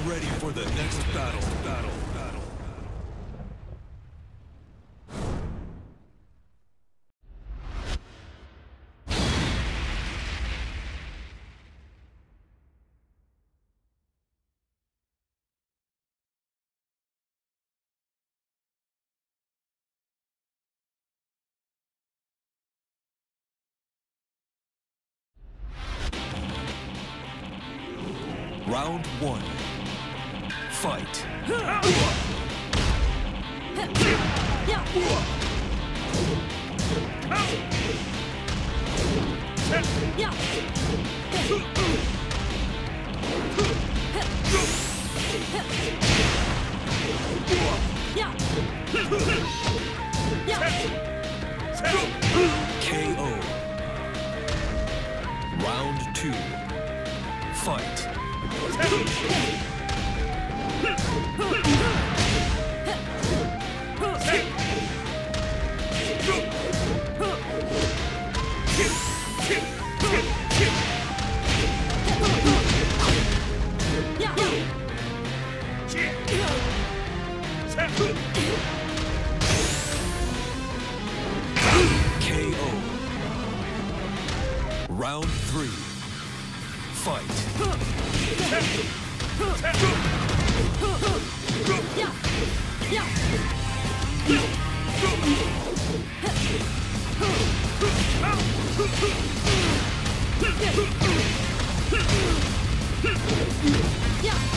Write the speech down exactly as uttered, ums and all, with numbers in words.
ready for the next battle. Battle. Battle. Round one. Fight. Yeah. K O. Round two. Fight. K O. Round three. Fight. Yeah.